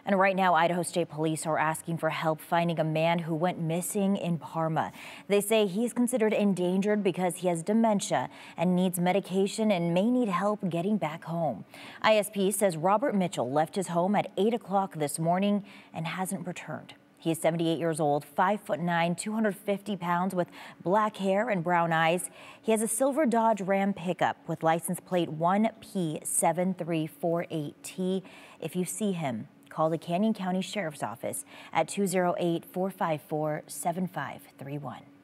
And right now, Idaho State Police are asking for help finding a man who went missing in Parma. They say he's considered endangered because he has dementia and needs medication and may need help getting back home. ISP says Robert Mitchell left his home at 8 o'clock this morning and hasn't returned. He is 78 years old, 5'9", 250 pounds with black hair and brown eyes. He has a silver Dodge Ram pickup with license plate 1P7348T. If you see him, call the Canyon County Sheriff's Office at 208-454-7531.